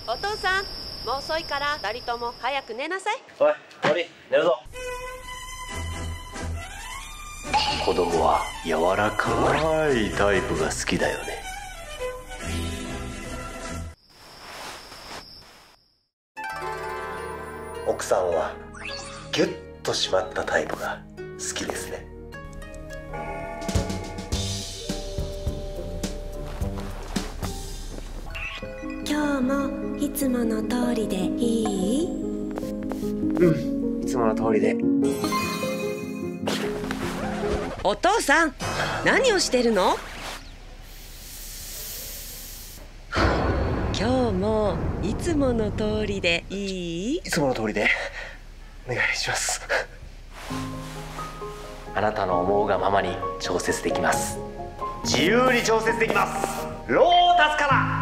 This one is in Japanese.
お父さん、もう遅いから2人とも早く寝なさい。 おい、森、寝るぞ。子供は柔らかいタイプが好きだよね。奥さんはギュッと締まったタイプが好きですね。 今日もいつもの通りでいい？ うん、いつもの通りで。 お父さん、何をしてるの？今日もいつもの通りでいい？ いつもの通りでお願いします。あなたの思うがままに調節できます。自由に調節できます。ロータスから